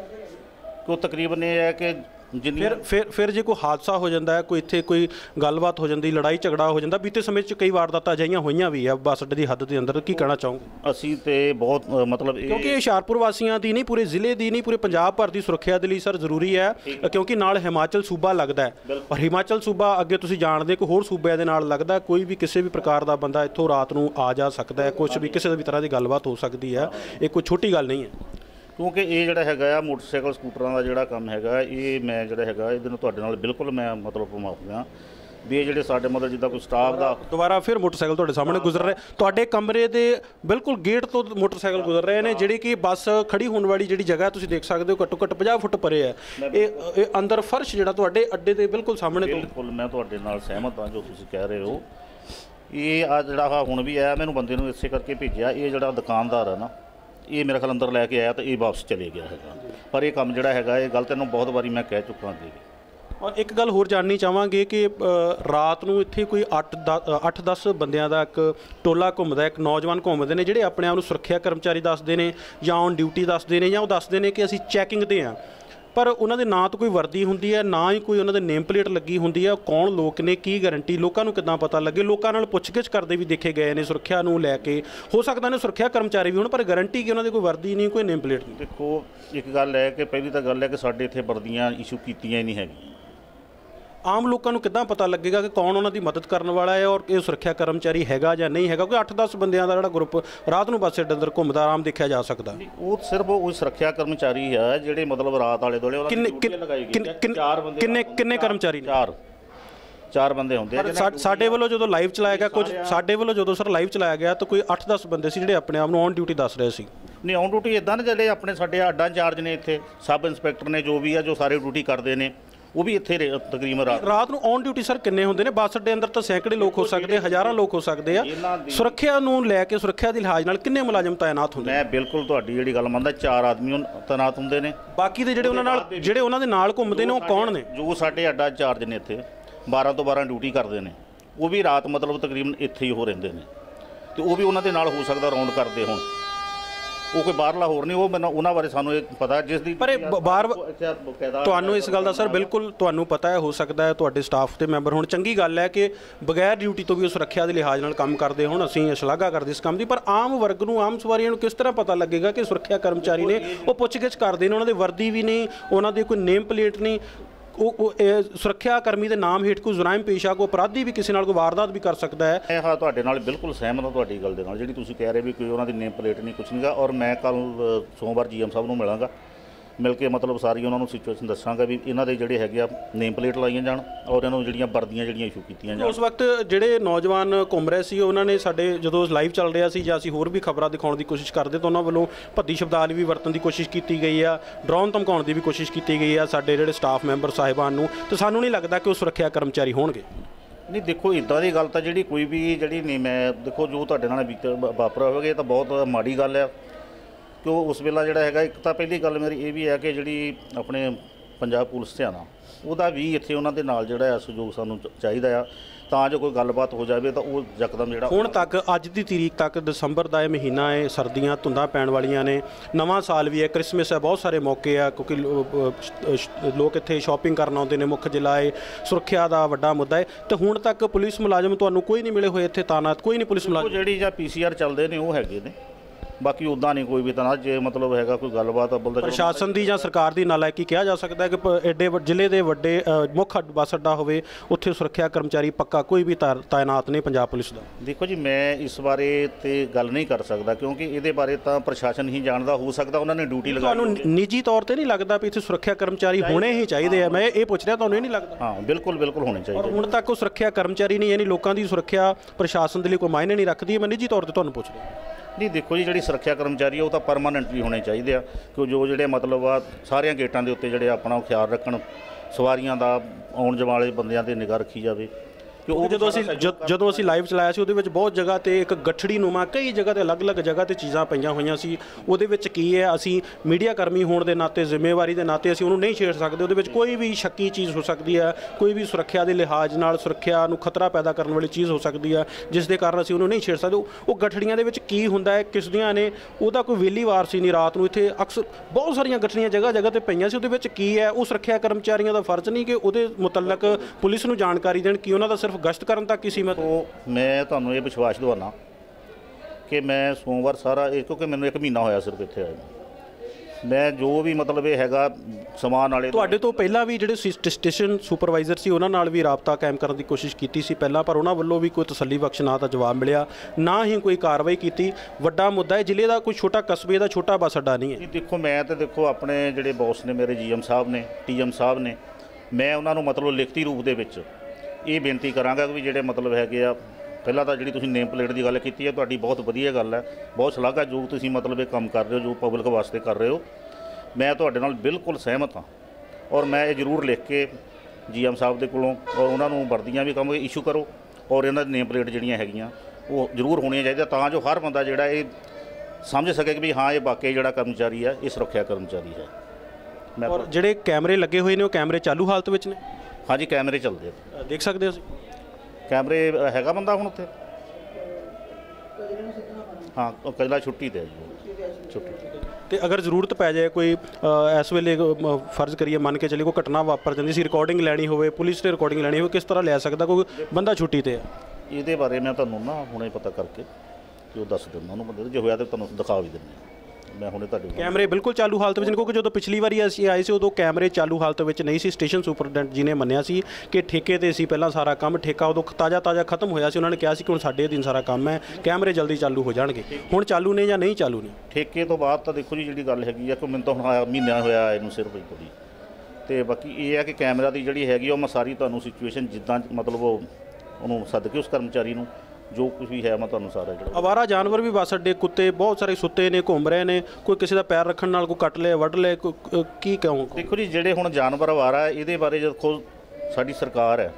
ਕਿ ਤਕਰੀਬਨ ਇਹ ਹੈ ਕਿ ਜਿੰਨੀ ਫਿਰ ਜੇ ਕੋਈ ਹਾਦਸਾ ਹੋ ਜਾਂਦਾ ਹੈ, ਕੋਈ ਇੱਥੇ ਕੋਈ ਗੱਲਬਾਤ ਹੋ ਜਾਂਦੀ, ਲੜਾਈ ਝਗੜਾ ਹੋ ਜਾਂਦਾ, ਬੀਤੇ ਸਮੇਂ 'ਚ ਕਈ ਵਾਰਦਾਤਾਂ ਅਜਿਹੀਆਂ ਹੋਈਆਂ ਵੀ ਆ ਬੱਸ ਅੱਡੇ ਦੀ ਹੱਦ ਦੇ ਅੰਦਰ। ਕੀ ਕਹਿਣਾ ਚਾਹੋਗੇ? ਅਸੀਂ ਤੇ ਬਹੁਤ ਮਤਲਬ ਕਿਉਂਕਿ ਇਹ ਹੁਸ਼ਿਆਰਪੁਰ ਵਾਸੀਆਂ ਦੀ ਨਹੀਂ, ਪੂਰੇ ਜ਼ਿਲ੍ਹੇ ਦੀ ਨਹੀਂ, ਪੂਰੇ ਪੰਜਾਬ ਭਰ ਦੀ ਸੁਰੱਖਿਆ ਦੇ ਲਈ ਸਰ ਜ਼ਰੂਰੀ ਹੈ, ਕਿਉਂਕਿ ਨਾਲ ਹਿਮਾਚਲ ਸੂਬਾ ਲੱਗਦਾ ਹੈ। ਔਰ ਹਿਮਾਚਲ ਸੂਬਾ ਅੱਗੇ ਤੁਸੀਂ ਜਾਣਦੇ ਕਿ ਹੋਰ ਸੂਬਿਆਂ ਦੇ ਨਾਲ ਲੱਗਦਾ। ਕੋਈ ਵੀ ਕਿਸੇ ਵੀ ਪ੍ਰਕਾਰ ਦਾ ਬੰਦਾ ਇੱਥੋਂ ਰਾਤ ਨੂੰ ਆ ਜਾ ਸਕਦਾ ਹੈ, ਕੁਛ ਵੀ ਕਿਸੇ ਵੀ ਤਰ੍ਹਾਂ ਦੀ ਗੱਲਬਾਤ ਹੋ ਸਕਦੀ ਹੈ। ਇਹ ਕੋਈ ਛੋਟੀ ਗੱਲ ਨਹੀਂ ਹੈ। ਕਿਉਂਕਿ ਇਹ ਜਿਹੜਾ ਹੈਗਾ ਆ ਮੋਟਰਸਾਈਕਲ ਸਕੂਟਰਾਂ ਦਾ ਜਿਹੜਾ ਕੰਮ ਹੈਗਾ, ਇਹ ਮੈਂ ਜਿਹੜਾ ਹੈਗਾ ਇਹਦੇ ਨੂੰ ਤੁਹਾਡੇ ਨਾਲ ਬਿਲਕੁਲ ਮੈਂ ਮਤਲਬ ਮਾਫੀਆਂ ਵੀ ਇਹ ਜਿਹੜੇ ਸਾਡੇ ਮਤਲਬ ਜਿੱਦਾਂ ਕੋਈ ਸਟਾਫ ਦਾ ਦੁਬਾਰਾ ਫਿਰ ਮੋਟਰਸਾਈਕਲ ਤੁਹਾਡੇ ਸਾਹਮਣੇ ਗੁਜ਼ਰ ਰਿਹਾ, ਤੁਹਾਡੇ ਕਮਰੇ ਦੇ ਬਿਲਕੁਲ ਗੇਟ ਤੋਂ ਮੋਟਰਸਾਈਕਲ ਗੁਜ਼ਰ ਰਹੇ ਨੇ, ਜਿਹੜੀ ਕਿ ਬੱਸ ਖੜੀ ਹੋਣ ਵਾਲੀ ਜਿਹੜੀ ਜਗ੍ਹਾ ਤੁਸੀਂ ਦੇਖ ਸਕਦੇ ਹੋ ਘੱਟੋ ਘੱਟ 50 ਫੁੱਟ ਪਰੇ ਹੈ। ਇਹ ਅੰਦਰ ਫਰਸ਼ ਜਿਹੜਾ ਤੁਹਾਡੇ ਅੱਡੇ ਦੇ ਬਿਲਕੁਲ ਸਾਹਮਣੇ ਤੋਂ। ਬਿਲਕੁਲ ਮੈਂ ਤੁਹਾਡੇ ਨਾਲ ਸਹਿਮਤ ਹਾਂ ਜੋ ਤੁਸੀਂ ਕਹਿ ਰਹੇ ਹੋ। ਇਹ ਆ ਜਿਹੜਾ ਹੁਣ ਵੀ ਆਇਆ, ਮੈਨੂੰ ਬੰਦੇ ਨੂੰ ਇਸੇ ਕਰਕੇ ਭੇਜਿਆ, ਇਹ ਜਿਹੜਾ ਦੁਕਾਨਦਾਰ ਹੈ ਨਾ, ਇਹ ਮੇਰੇ ਖਿਆਲ ਅੰਦਰ ਲੈ ਕੇ ਆਇਆ ਤੇ ਇਹ ਵਾਪਸ ਚਲੇ ਗਿਆ ਹੈਗਾ। ਪਰ ਇਹ ਕੰਮ ਜਿਹੜਾ ਹੈਗਾ ਇਹ ਗਲਤ, ਇਹਨੂੰ ਬਹੁਤ ਵਾਰੀ ਮੈਂ ਕਹਿ ਚੁੱਕਾ ਅੱਗੇ। ਔਰ ਇੱਕ ਗੱਲ ਹੋਰ ਜਾਣਨੀ ਚਾਹਾਂਗੇ ਕਿ ਰਾਤ ਨੂੰ ਇੱਥੇ ਕੋਈ 8-10 ਬੰਦਿਆਂ ਦਾ ਇੱਕ ਟੋਲਾ ਘੁੰਮਦਾ, ਇੱਕ ਨੌਜਵਾਨ ਘੁੰਮਦੇ ਨੇ ਜਿਹੜੇ ਆਪਣੇ ਆਪ ਨੂੰ ਸੁਰੱਖਿਆ ਕਰਮਚਾਰੀ ਦੱਸਦੇ ਨੇ ਜਾਂ ਔਨ ਡਿਊਟੀ ਦੱਸਦੇ ਨੇ, ਜਾਂ ਉਹ ਦੱਸਦੇ ਨੇ ਕਿ ਅਸੀਂ ਚੈਕਿੰਗ 'ਤੇ ਹਾਂ, ਪਰ ਉਹਨਾਂ ਦੇ ਨਾ ਤਾਂ ਕੋਈ ਵਰਦੀ ਹੁੰਦੀ ਹੈ, ਨਾ ਹੀ ਕੋਈ ਉਹਨਾਂ ਦੇ ਨੇਮ ਪਲੇਟ ਲੱਗੀ ਹੁੰਦੀ ਹੈ। ਕੌਣ ਲੋਕ ਨੇ, ਕੀ ਗਾਰੰਟੀ, ਲੋਕਾਂ ਨੂੰ ਕਿੱਦਾਂ ਪਤਾ ਲੱਗੇ? ਲੋਕਾਂ ਨਾਲ ਪੁੱਛਗਿੱਛ ਕਰਦੇ ਵੀ ਦੇਖੇ ਗਏ ਨੇ ਸੁਰੱਖਿਆ ਨੂੰ ਲੈ ਕੇ, ਹੋ ਸਕਦਾ ਨੇ ਸੁਰੱਖਿਆ ਕਰਮਚਾਰੀ ਵੀ ਹੋਣ, ਪਰ ਗਾਰੰਟੀ ਕਿ ਉਹਨਾਂ ਦੀ ਕੋਈ ਵਰਦੀ ਨਹੀਂ, ਕੋਈ ਨੇਮ ਪਲੇਟ ਨਹੀਂ। ਦੇਖੋ ਇੱਕ ਗੱਲ ਹੈ ਕਿ ਪਹਿਲੀ ਤਾਂ ਗੱਲ ਹੈ ਕਿ ਸਾਡੇ ਇੱਥੇ ਵਰਦੀਆਂ ਇਸ਼ੂ ਕੀਤੀਆਂ ਹੀ ਨਹੀਂ ਹੈਗੀਆਂ। ਆਮ ਲੋਕਾਂ ਨੂੰ ਕਿੱਦਾਂ ਪਤਾ ਲੱਗੇਗਾ ਕਿ ਕੌਣ ਉਹਨਾਂ ਦੀ ਮਦਦ ਕਰਨ ਵਾਲਾ ਹੈ ਔਰ ਇਹ ਸੁਰੱਖਿਆ ਕਰਮਚਾਰੀ ਹੈਗਾ ਜਾਂ ਨਹੀਂ ਹੈਗਾ? ਕੋਈ 8-10 ਬੰਦਿਆਂ ਦਾ ਜਿਹੜਾ ਗਰੁੱਪ ਰਾਤ ਨੂੰ ਬੱਸ ਅੱਡੇ ਅੰਦਰ ਘੁੰਮਦਾ ਆਰਾਮ ਦੇਖਿਆ ਜਾ ਸਕਦਾ। ਉਹ ਸਿਰਫ ਉਹ ਸੁਰੱਖਿਆ ਕਰਮਚਾਰੀ ਹੈ ਜਿਹੜੇ ਮਤਲਬ ਰਾਤ ਵਾਲੇ ਦੋਲੇ ਉਹਨਾਂ ਦੀ ਡਿਊਟੀ ਲਗਾਈ ਗਈ ਹੈ। 4 ਬੰਦੇ, ਕਿੰਨੇ ਕਰਮਚਾਰੀ ਨੇ? 4 ਬੰਦੇ ਹੁੰਦੇ ਆ। ਸਾਡੇ ਵੱਲੋਂ ਜਦੋਂ ਲਾਈਵ ਚਲਾਇਆ ਗਿਆ, ਸਾਡੇ ਵੱਲੋਂ ਜਦੋਂ ਸਰ ਲਾਈਵ ਚਲਾਇਆ ਗਿਆ ਤਾਂ ਕੋਈ 8-10 ਬੰਦੇ ਸੀ ਜਿਹੜੇ ਆਪਣੇ ਆਪ ਨੂੰ ਔਨ ਡਿਊਟੀ ਦੱਸ ਰਹੇ ਸੀ। ਨਹੀਂ, ਔਨ ਡਿਊਟੀ ਇਦਾਂ ਨੇ ਜਿਹੜੇ ਆਪਣੇ ਸਾਡੇ ਅੱਡਾ ਇੰਚਾਰਜ ਨੇ, ਇੱਥੇ ਸਬ ਇੰਸਪੈਕਟਰ ਨੇ, ਜੋ ਵੀ ਆ, ਜੋ ਸਾਰੇ ਡਿਊਟੀ ਕਰਦੇ ਨੇ, ਉਹ ਵੀ ਇੱਥੇ ਤਕਰੀਬਨ ਰਾਤ ਨੂੰ ਔਨ ਡਿਊਟੀ ਸਰ ਕਿੰਨੇ ਹੁੰਦੇ ਨੇ? ਬੱਸ ਅੱਡੇ ਅੰਦਰ ਤਾਂ ਸੈਂਕੜੇ ਲੋਕ ਹੋ ਸਕਦੇ, ਹਜ਼ਾਰਾਂ ਲੋਕ ਹੋ ਸਕਦੇ ਆ। ਸੁਰੱਖਿਆ ਨੂੰ ਲੈ ਕੇ, ਸੁਰੱਖਿਆ ਦੀ ਲਿਹਾਜ਼ ਨਾਲ ਕਿੰਨੇ ਮੁਲਾਜ਼ਮ ਤਾਇਨਾਤ ਹੁੰਦੇ? ਮੈਂ ਬਿਲਕੁਲ ਤੁਹਾਡੀ ਜਿਹੜੀ ਗੱਲ ਮੰਨਦਾ, 4 ਆਦਮੀ ਤਾਇਨਾਤ ਹੁੰਦੇ ਨੇ। ਬਾਕੀ ਦੇ ਜਿਹੜੇ ਉਹਨਾਂ ਦੇ ਨਾਲ ਘੁੰਮਦੇ ਨੇ ਉਹ ਕੌਣ ਨੇ? ਜੋ ਸਾਡੇ ਅੱਡਾ ਇੰਚਾਰਜ ਨੇ ਇੱਥੇ 12 ਤੋਂ 12 ਡਿਊਟੀ ਕਰਦੇ ਨੇ, ਉਹ ਵੀ ਰਾਤ ਮਤਲਬ ਤਕਰੀਬਨ ਇੱਥੇ ਹੀ ਹੋ ਰਹਿੰਦੇ ਨੇ, ਤੇ ਉਹ ਵੀ ਉਹਨਾਂ ਦੇ ਨਾਲ ਹੋ ਸਕਦਾ ਰਾਉਂਡ ਕਰਦੇ ਹੋਣ। ਉਹ ਕੋਈ ਬਾਹਰਲਾ ਹੋਰ ਨਹੀਂ, ਉਹ ਮੈਨੂੰ ਉਹਨਾਂ ਬਾਰੇ ਸਾਨੂੰ ਇਹ ਪਤਾ ਜਿਸ ਦੀ। ਪਰ ਤੁਹਾਨੂੰ ਇਸ ਗੱਲ ਦਾ ਸਰ ਬਿਲਕੁਲ ਤੁਹਾਨੂੰ ਪਤਾ ਹੈ, ਹੋ ਸਕਦਾ ਹੈ ਤੁਹਾਡੇ ਸਟਾਫ ਦੇ ਮੈਂਬਰ ਹੁਣ, ਚੰਗੀ ਗੱਲ ਹੈ ਕਿ ਬਗੈਰ ਡਿਊਟੀ ਤੋਂ ਵੀ ਉਹ ਸੁਰੱਖਿਆ ਦੇ ਲਿਹਾਜ਼ ਨਾਲ ਕੰਮ ਕਰਦੇ ਹੋਣ, ਅਸੀਂ ਸ਼ਲਾਘਾ ਕਰਦੇ ਇਸ ਕੰਮ ਦੀ। ਪਰ ਆਮ ਵਰਗ ਨੂੰ, ਆਮ ਸਵਾਰੀਆਂ ਨੂੰ ਕਿਸ ਤਰ੍ਹਾਂ ਪਤਾ ਲੱਗੇਗਾ ਕਿ ਸੁਰੱਖਿਆ ਕਰਮਚਾਰੀ ਨੇ? ਉਹ ਪੁੱਛਗਿੱਛ ਕਰਦੇ ਨੇ, ਉਹਨਾਂ ਦੀ ਵਰਦੀ ਵੀ ਨਹੀਂ, ਉਹਨਾਂ ਦੀ ਕੋਈ ਨੇਮ ਪਲੇਟ ਨਹੀਂ, ਉਹ ਸੁਰੱਖਿਆ ਕਰਮੀ ਦੇ ਨਾਮ ਹੇਠ ਕੋਈ ਜੁਰਾਇਮ ਪੇਸ਼ਾ, ਕੋਈ ਅਪਰਾਧੀ ਵੀ ਕਿਸੇ ਨਾਲ ਕੋਈ ਵਾਰਦਾਤ ਵੀ ਕਰ ਸਕਦਾ ਹੈ। ਮੈਂ ਹਾਂ ਤੁਹਾਡੇ ਨਾਲ ਬਿਲਕੁਲ ਸਹਿਮਤ ਹਾਂ ਤੁਹਾਡੀ ਗੱਲ ਦੇ ਨਾਲ, ਜਿਹੜੀ ਤੁਸੀਂ ਕਹਿ ਰਹੇ ਵੀ ਕੋਈ ਉਹਨਾਂ ਦੀ ਨੇਮ ਪਲੇਟ ਨਹੀਂ, ਕੁਛ ਨਹੀਂਗਾ। ਔਰ ਮੈਂ ਕੱਲ੍ਹ ਸੋਮਵਾਰ GM ਸਾਹਿਬ ਨੂੰ ਮਿਲਾਂਗਾ, ਮਿਲ ਕੇ ਮਤਲਬ ਸਾਰੀ ਉਹਨਾਂ ਨੂੰ ਸਿਚੁਏਸ਼ਨ ਦੱਸਾਂਗਾ ਵੀ ਇਹਨਾਂ ਦੇ ਜਿਹੜੇ ਹੈਗੇ ਆ ਨੇਮ ਪਲੇਟ ਲਾਈਆਂ ਜਾਣ ਔਰ ਇਹਨਾਂ ਨੂੰ ਜਿਹੜੀਆਂ ਵਰਦੀਆਂ ਜਿਹੜੀਆਂ ਇਸ਼ੂ ਕੀਤੀਆਂ ਜਾਣ। ਉਸ ਵਕਤ ਜਿਹੜੇ ਨੌਜਵਾਨ ਘੁੰਮ ਰਹੇ ਸੀ ਉਹਨਾਂ ਨੇ ਸਾਡੇ ਜਦੋਂ ਲਾਈਵ ਚੱਲ ਰਿਹਾ ਸੀ ਜਾਂ ਅਸੀਂ ਹੋਰ ਵੀ ਖਬਰਾਂ ਦਿਖਾਉਣ ਦੀ ਕੋਸ਼ਿਸ਼ ਕਰਦੇ ਤਾਂ ਉਹਨਾਂ ਵੱਲੋਂ ਭੱਦੀ ਸ਼ਬਦਾਵਲੀ ਵੀ ਵਰਤਣ ਦੀ ਕੋਸ਼ਿਸ਼ ਕੀਤੀ ਗਈ ਆ, ਡਰਾਉਣ ਧਮਕਾਉਣ ਦੀ ਵੀ ਕੋਸ਼ਿਸ਼ ਕੀਤੀ ਗਈ ਆ ਸਾਡੇ ਜਿਹੜੇ ਸਟਾਫ ਮੈਂਬਰ ਸਾਹਿਬਾਨ ਨੂੰ, ਤੇ ਸਾਨੂੰ ਨਹੀਂ ਲੱਗਦਾ ਕਿ ਉਹ ਸੁਰੱਖਿਆ ਕਰਮਚਾਰੀ ਹੋਣਗੇ। ਨਹੀਂ ਦੇਖੋ, ਇੱਦਾਂ ਦੀ ਗੱਲ ਤਾਂ ਜਿਹੜੀ ਕੋਈ ਵੀ ਜਿਹੜੀ ਨਹੀਂ, ਮੈਂ ਦੇਖੋ ਜੋ ਤੁਹਾਡੇ ਨਾਲ ਵਾਪਰਿਆ ਹੋਵੇਗਾ ਇਹ ਤਾਂ ਬਹੁਤ ਮਾੜੀ ਗੱਲ ਆ। ਕਿ ਉਸ ਵੇਲਾ ਜਿਹੜਾ ਹੈਗਾ, ਇੱਕ ਤਾਂ ਪਹਿਲੀ ਗੱਲ ਮੇਰੀ ਇਹ ਵੀ ਹੈ ਕਿ ਜਿਹੜੀ ਆਪਣੇ ਪੰਜਾਬ ਪੁਲਿਸ ਧਿਆਨਾ ਉਹਦਾ ਵੀ ਇੱਥੇ ਉਹਨਾਂ ਦੇ ਨਾਲ ਜਿਹੜਾ ਹੈ ਸਹਿਯੋਗ ਸਾਨੂੰ ਚਾਹੀਦਾ ਆ, ਤਾਂ ਜੋ ਕੋਈ ਗੱਲਬਾਤ ਹੋ ਜਾਵੇ ਤਾਂ ਉਹ ਯਕਦਮ ਜਿਹੜਾ ਹੁਣ ਤੱਕ ਅੱਜ ਦੀ ਤਰੀਕ ਤੱਕ ਦਸੰਬਰ ਦਾ ਇਹ ਮਹੀਨਾ ਹੈ, ਸਰਦੀਆਂ ਧੁੰਦਾਂ ਪੈਣ ਵਾਲੀਆਂ ਨੇ, ਨਵਾਂ ਸਾਲ ਵੀ ਹੈ, ਕ੍ਰਿਸਮਸ ਹੈ, ਬਹੁਤ ਸਾਰੇ ਮੌਕੇ ਆ, ਕਿਉਂਕਿ ਲੋਕ ਇੱਥੇ ਸ਼ਾਪਿੰਗ ਕਰਨ ਆਉਂਦੇ ਨੇ। ਮੁੱਖ ਜ਼ਿਲ੍ਹਾ ਹੈ, ਸੁਰੱਖਿਆ ਦਾ ਵੱਡਾ ਮੁੱਦਾ ਹੈ, ਤੇ ਹੁਣ ਤੱਕ ਪੁਲਿਸ ਮੁਲਾਜ਼ਮ ਤੁਹਾਨੂੰ ਕੋਈ ਨਹੀਂ ਮਿਲੇ ਹੋਏ ਇੱਥੇ ਤਾਇਨਾਤ? ਕੋਈ ਨਹੀਂ ਪੁਲਿਸ ਮੁਲਾਜ਼ਮ ਜਿਹੜੀ ਜਾਂ PCR ਚੱਲਦੇ ਨੇ ਉਹ ਹੈਗੇ ਨੇ, ਬਾਕੀ ਉੱਦਾਂ ਨਹੀਂ ਕੋਈ ਵੀ ਤਾਂ ਜੇ ਮਤਲਬ ਹੈਗਾ ਕੋਈ ਗੱਲਬਾਤ ਬੋਲਦਾ। ਪ੍ਰਸ਼ਾਸਨ ਦੀ ਜਾਂ ਸਰਕਾਰ ਦੀ ਨਾਲਾਇਕੀ ਕਿਹਾ ਜਾ ਸਕਦਾ ਹੈ ਕਿ ਐਡੇ ਜ਼ਿਲ੍ਹੇ ਦੇ ਵੱਡੇ ਮੁੱਖ ਬੱਸ ਅੱਡਾ ਹੋਵੇ, ਉੱਥੇ ਸੁਰੱਖਿਆ ਕਰਮਚਾਰੀ ਪੱਕਾ ਕੋਈ ਵੀ ਤਾਇਨਾਤ ਨਹੀਂ ਪੰਜਾਬ ਪੁਲਿਸ ਦਾ? ਦੇਖੋ ਜੀ, ਮੈਂ ਇਸ ਬਾਰੇ ਤੇ ਗੱਲ ਨਹੀਂ ਕਰ ਸਕਦਾ ਕਿਉਂਕਿ ਇਹਦੇ ਬਾਰੇ ਤਾਂ ਪ੍ਰਸ਼ਾਸਨ ਹੀ ਜਾਣਦਾ। ਹੋ ਸਕਦਾ ਉਹਨਾਂ ਨੇ ਡਿਊਟੀ ਲਗਾਈ। ਤੁਹਾਨੂੰ ਨਿੱਜੀ ਤੌਰ ਤੇ ਨਹੀਂ ਲੱਗਦਾ ਵੀ ਇੱਥੇ ਸੁਰੱਖਿਆ ਕਰਮਚਾਰੀ ਹੋਣੇ ਹੀ ਚਾਹੀਦੇ ਆ? ਮੈਂ ਇਹ ਪੁੱਛ ਰਿਹਾ, ਤੁਹਾਨੂੰ ਇਹ ਨਹੀਂ ਲੱਗਦਾ? ਹਾਂ ਬਿਲਕੁਲ ਹੋਣੇ ਚਾਹੀਦੇ। ਔਰ ਹੁਣ ਤੱਕ ਉਹ ਸੁਰੱਖਿਆ ਕਰਮਚਾਰੀ ਨਹੀਂ, ਯਾਨੀ ਲੋਕਾਂ ਦੀ ਸੁਰੱਖਿਆ ਪ੍ਰਸ਼ਾਸਨ ਦੇ ਲਈ ਕੋਈ ਮਾਇਨੇ ਨਹੀਂ ਰੱਖਦੀ। ਮੈਂ ਨਿੱਜੀ ਤੌਰ ਤੇ ਤੁਹਾਨੂੰ ਪੁੱਛ ਰਿਹਾ। ਨਹੀਂ ਦੇਖੋ ਜੀ, ਜਿਹੜੀ ਸੁਰੱਖਿਆ ਕਰਮਚਾਰੀ ਉਹ ਤਾਂ ਪਰਮਾਨੈਂਟਲੀ ਹੋਣੇ ਚਾਹੀਦੇ ਆ, ਕਿ ਜੋ ਜਿਹੜੇ ਮਤਲਬ ਆ ਸਾਰਿਆਂ ਗੇਟਾਂ ਦੇ ਉੱਤੇ ਜਿਹੜੇ ਆਪਣਾ ਖਿਆਲ ਰੱਖਣ, ਸਵਾਰੀਆਂ ਦਾ, ਆਉਣ ਜਾਣ ਵਾਲੇ ਬੰਦਿਆਂ ਤੇ ਨਿਗਾਹ ਰੱਖੀ ਜਾਵੇ। ਕਿ ਉਹ ਜਦੋਂ ਅਸੀਂ ਲਾਈਵ ਚਲਾਇਆ ਸੀ ਉਹਦੇ ਵਿੱਚ ਬਹੁਤ ਜਗ੍ਹਾ ਤੇ ਇੱਕ ਗੱਠੜੀ ਨੂਮਾ ਕਈ ਜਗ੍ਹਾ ਤੇ ਅਲੱਗ-ਅਲੱਗ ਜਗ੍ਹਾ ਤੇ ਚੀਜ਼ਾਂ ਪਈਆਂ ਹੋਈਆਂ ਸੀ। ਉਹਦੇ ਵਿੱਚ ਕੀ ਹੈ, ਅਸੀਂ ਮੀਡੀਆ ਕਰਮੀ ਹੋਣ ਦੇ ਨਾਤੇ, ਜ਼ਿੰਮੇਵਾਰੀ ਦੇ ਨਾਤੇ ਅਸੀਂ ਉਹਨੂੰ ਨਹੀਂ ਛੇੜ ਸਕਦੇ। ਉਹਦੇ ਵਿੱਚ ਕੋਈ ਵੀ ਸ਼ੱਕੀ ਚੀਜ਼ ਹੋ ਸਕਦੀ ਹੈ, ਕੋਈ ਵੀ ਸੁਰੱਖਿਆ ਦੇ ਲਿਹਾਜ਼ ਨਾਲ ਸੁਰੱਖਿਆ ਨੂੰ ਖਤਰਾ ਪੈਦਾ ਕਰਨ ਵਾਲੀ ਚੀਜ਼ ਹੋ ਸਕਦੀ ਹੈ, ਜਿਸ ਦੇ ਕਾਰਨ ਅਸੀਂ ਉਹਨੂੰ ਨਹੀਂ ਛੇੜ ਸਕਦੇ। ਉਹ ਗੱਠੜੀਆਂ ਦੇ ਵਿੱਚ ਕੀ ਹੁੰਦਾ ਹੈ, ਕਿਸ ਦੀਆਂ ਨੇ, ਉਹਦਾ ਕੋਈ ਵੇਲੀ ਵਾਰ ਸੀ ਨਹੀਂ। ਰਾਤ ਨੂੰ ਇੱਥੇ ਅਕਸਰ ਬਹੁਤ ਸਾਰੀਆਂ ਗੱਠੜੀਆਂ ਜਗ੍ਹਾ ਤੇ ਪਈਆਂ ਸੀ। ਉਹਦੇ ਵਿੱਚ ਕੀ ਹੈ, ਉਹ ਸੁਰੱਖਿਆ ਕਰਮਚਾਰੀਆਂ ਦਾ ਫਰਜ਼ ਨਹੀਂ ਕਿ ਉਹਦੇ ਮੁਤਲਕ ਪੁਲਿਸ ਨੂੰ ਜਾਣਕਾਰੀ ਦੇਣ, ਕਿ ਉਹਨਾਂ ਦਾ ਸਿਰਫ ਗਸ਼ਤ ਕਰਨ ਤੱਕ ਮੈਂ ਤੁਹਾਨੂੰ ਇਹ ਵਿਸ਼ਵਾਸ ਦਿਵਾਉਣਾ ਕਿ ਮੈਂ ਸੋਮਵਾਰ ਸਾਰਾ ਇਹ, ਕਿਉਂਕਿ ਮੈਨੂੰ 1 ਮਹੀਨਾ ਹੋਇਆ ਸਿਰਫ ਇੱਥੇ ਆਏ, ਮੈਂ ਜੋ ਵੀ ਮਤਲਬ ਇਹ ਹੈਗਾ ਸਮਾਨ ਵਾਲੇ ਤੁਹਾਡੇ ਤੋਂ ਪਹਿਲਾਂ ਵੀ ਜਿਹੜੇ ਸਟੇਸ਼ਨ ਸੁਪਰਵਾਈਜ਼ਰ ਸੀ ਉਹਨਾਂ ਨਾਲ ਵੀ ਰਾਬਤਾ ਕਾਇਮ ਕਰਨ ਦੀ ਕੋਸ਼ਿਸ਼ ਕੀਤੀ ਸੀ ਪਹਿਲਾਂ, ਪਰ ਉਹਨਾਂ ਵੱਲੋਂ ਵੀ ਕੋਈ ਤਸੱਲੀ ਬਖਸ਼ ਨਾ ਤਾਂ ਜਵਾਬ ਮਿਲਿਆ, ਨਾ ਹੀ ਕੋਈ ਕਾਰਵਾਈ ਕੀਤੀ। ਵੱਡਾ ਮੁੱਦਾ ਹੈ ਜ਼ਿਲ੍ਹੇ ਦਾ, ਕੋਈ ਛੋਟਾ ਕਸਬੇ ਦਾ ਛੋਟਾ ਬੱਸ ਅੱਡਾ ਨਹੀਂ ਹੈ। ਦੇਖੋ ਮੈਂ ਤਾਂ ਦੇਖੋ ਆਪਣੇ ਜਿਹੜੇ ਬੌਸ ਨੇ ਮੇਰੇ GM ਸਾਹਿਬ ਨੇ, TM ਸਾਹਿਬ ਨੇ, ਮੈਂ ਉਹਨਾਂ ਨੂੰ ਮਤਲਬ ਲਿਖਤੀ ਰੂਪ ਦੇ ਵਿੱਚ ਇਹ ਬੇਨਤੀ ਕਰਾਂਗਾ ਵੀ ਜਿਹੜੇ ਮਤਲਬ ਹੈਗੇ ਆ, ਪਹਿਲਾਂ ਤਾਂ ਜਿਹੜੀ ਤੁਸੀਂ ਨੇਮ ਪਲੇਟ ਦੀ ਗੱਲ ਕੀਤੀ ਹੈ ਤੁਹਾਡੀ ਬਹੁਤ ਵਧੀਆ ਗੱਲ ਹੈ, ਬਹੁਤ ਸ਼ਲਾਘਾਯੋਗ ਤੁਸੀਂ ਮਤਲਬ ਇਹ ਕੰਮ ਕਰ ਰਹੇ ਹੋ ਜੋ ਪਬਲਿਕ ਵਾਸਤੇ ਕਰ ਰਹੇ ਹੋ। ਮੈਂ ਤੁਹਾਡੇ ਨਾਲ ਬਿਲਕੁਲ ਸਹਿਮਤ ਹਾਂ ਔਰ ਮੈਂ ਇਹ ਜ਼ਰੂਰ ਲਿਖ ਕੇ GM ਸਾਹਿਬ ਦੇ ਕੋਲੋਂ ਔਰ ਉਹਨਾਂ ਨੂੰ ਵਰਦੀਆਂ ਵੀ ਕਹਾਂਗੇ ਇਸ਼ੂ ਕਰੋ ਔਰ ਇਹਨਾਂ ਦੀ ਨੇਮ ਪਲੇਟ ਜਿਹੜੀਆਂ ਹੈਗੀਆਂ ਉਹ ਜ਼ਰੂਰ ਹੋਣੀਆਂ ਚਾਹੀਦੀਆਂ ਤਾਂ ਜੋ ਹਰ ਬੰਦਾ ਜਿਹੜਾ ਇਹ ਸਮਝ ਸਕੇ ਕਿ ਵੀ ਹਾਂ ਇਹ ਵਾਕਈ ਜਿਹੜਾ ਕਰਮਚਾਰੀ ਹੈ ਇਹ ਸੁਰੱਖਿਆ ਕਰਮਚਾਰੀ ਹੈ। ਮੈਂ ਔਰ ਜਿਹੜੇ ਕੈਮਰੇ ਲੱਗੇ ਹੋਏ ਨੇ ਉਹ ਕੈਮਰੇ ਚਾਲੂ ਹਾਲਤ ਵਿੱਚ ਨੇ? ਹਾਂਜੀ ਕੈਮਰੇ ਚੱਲਦੇ ਆ, ਦੇਖ ਸਕਦੇ ਹੋ ਅਸੀਂ ਕੈਮਰੇ ਹੈਗਾ ਬੰਦਾ ਹੁਣ ਉੱਥੇ? ਹਾਂ ਉਹ ਕੱਲਾ ਛੁੱਟੀ 'ਤੇ ਹੈ ਜੀ, ਛੁੱਟੀ। ਤੇ ਅਗਰ ਜ਼ਰੂਰਤ ਪੈ ਜਾਏ ਕੋਈ ਇਸ ਵੇਲੇ ਫਰਜ਼ ਕਰੀਏ ਮੰਨ ਕੇ ਚੱਲੀਏ ਕੋਈ ਘਟਨਾ ਵਾਪਰ ਜਾਂਦੀ ਸੀ, ਰਿਕਾਰਡਿੰਗ ਲੈਣੀ ਹੋਵੇ, ਪੁਲਿਸ ਨੇ ਰਿਕਾਰਡਿੰਗ ਲੈਣੀ ਹੋਵੇ, ਕਿਸ ਤਰ੍ਹਾਂ ਲੈ ਸਕਦਾ ਕੋਈ ਬੰਦਾ ਛੁੱਟੀ 'ਤੇ ਆ? ਇਹਦੇ ਬਾਰੇ ਮੈਂ ਤੁਹਾਨੂੰ ਨਾ ਹੁਣੇ ਪਤਾ ਕਰਕੇ ਕਿ ਉਹ ਦੱਸ ਦਿੰਦਾ ਉਹਨੂੰ ਬੰਦੇ ਜੇ ਹੋਇਆ ਤਾਂ ਤੁਹਾਨੂੰ ਦਿਖਾ ਵੀ ਦਿੰਦੇ ਹਾਂ ਮੈਂ ਹੁਣੇ ਤੁਹਾਡੇ ਕੈਮਰੇ ਬਿਲਕੁਲ ਚਾਲੂ ਹਾਲਤ ਵਿੱਚ ਨੇ ਕਿਉਂਕਿ ਜਦੋਂ ਪਿਛਲੀ ਵਾਰੀ ਅਸੀਂ ਆਏ ਸੀ ਉਦੋਂ ਕੈਮਰੇ ਚਾਲੂ ਹਾਲਤ ਵਿੱਚ ਨਹੀਂ ਸੀ। ਸਟੇਸ਼ਨ ਸੁਪਰਡੈਂਟ ਜੀ ਨੇ ਮੰਨਿਆ ਸੀ ਕਿ ਠੇਕੇ 'ਤੇ ਸੀ ਪਹਿਲਾਂ ਸਾਰਾ ਕੰਮ, ਠੇਕਾ ਉਦੋਂ ਤਾਜ਼ਾ ਖਤਮ ਹੋਇਆ ਸੀ, ਉਹਨਾਂ ਨੇ ਕਿਹਾ ਸੀ ਕਿ ਹੁਣ ਸਾਡੇ ਅਧੀਨ ਸਾਰਾ ਕੰਮ ਹੈ, ਕੈਮਰੇ ਜਲਦੀ ਚਾਲੂ ਹੋ ਜਾਣਗੇ। ਹੁਣ ਚਾਲੂ ਨੇ ਜਾਂ ਨਹੀਂ ਚਾਲੂ ਨੇ? ਠੇਕੇ ਤੋਂ ਬਾਅਦ ਤਾਂ ਦੇਖੋ ਜੀ ਜਿਹੜੀ ਗੱਲ ਹੈਗੀ ਆ ਕਿ ਮੈਨੂੰ ਤਾਂ ਹੁਣ ਮਹੀਨਾ ਹੋਇਆ ਇਹਨੂੰ ਸਿਰਫ ਥੋੜ੍ਹੀ, ਅਤੇ ਬਾਕੀ ਇਹ ਹੈ ਕਿ ਕੈਮਰਾ ਦੀ ਜਿਹੜੀ ਹੈਗੀ ਉਹ ਮੈਂ ਸਾਰੀ ਤੁਹਾਨੂੰ ਸਿਚੁਏਸ਼ਨ ਜਿੱਦਾਂ ਮਤਲਬ ਉਹਨੂੰ ਸੱਦ ਕੇ ਉਸ ਕਰਮਚਾਰੀ ਨੂੰ ਜੋ ਕੁਝ ਵੀ ਹੈ ਮੈਂ ਤੁਹਾਨੂੰ ਸਾਰਾ ਜਿਹੜਾ। ਅਵਾਰਾ ਜਾਨਵਰ ਵੀ ਬੱਸ ਅੱਡੇ, ਕੁੱਤੇ ਬਹੁਤ ਸਾਰੇ ਸੁੱਤੇ ਨੇ, ਘੁੰਮ ਰਹੇ ਨੇ, ਕੋਈ ਕਿਸੇ ਦਾ ਪੈਰ ਰੱਖਣ ਨਾਲ ਕੋਈ ਕੱਟ ਲਿਆ, ਵੱਢ ਲਿਆ, ਕੀ ਕਹੂੰ? ਦੇਖੋ ਜੀ ਜਿਹੜੇ ਹੁਣ ਜਾਨਵਰ ਅਵਾਰਾ ਇਹਦੇ ਬਾਰੇ ਦੇਖੋ ਸਾਡੀ ਸਰਕਾਰ ਹੈ